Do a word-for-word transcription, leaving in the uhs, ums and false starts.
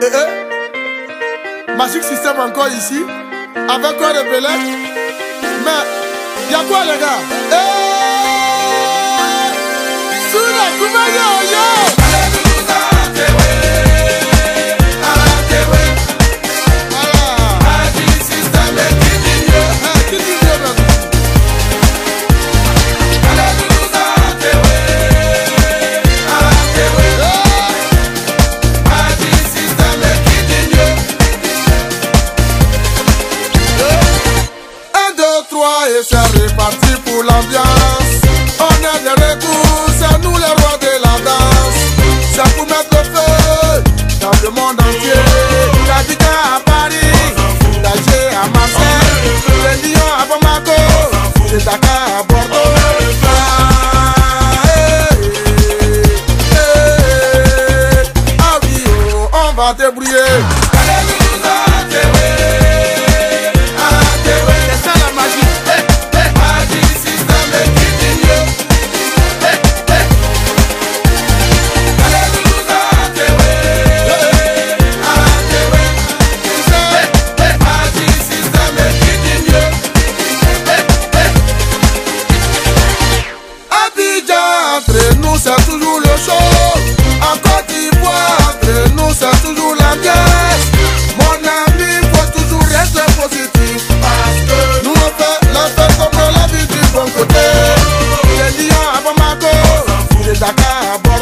Eh eh. Magic System encore ici. Avec quoi de Belek. Mais, y'a quoi les gars? Eh. Souna, Koumayo, yo. Et c'est reparti pour l'ambiance. On est de retour, c'est nous les rois de la danse. C'est pour mettre le feu dans le monde entier. J'habite à Paris, d'Alger à Marseille, de Lyon à Bamako, de Dakar à Bordeaux. Ah, eh, eh, eh, ah oui, oh, on va débrouiller. Entre nous c'est toujours le show. En Côte d'Ivoire, entre nous c'est toujours l'ambiance. Mon ami, faut toujours rester positif, parce que nous on fait la fête comme la vie du bon côté. De Lyon à Bamako, de Dakar à Bordeaux.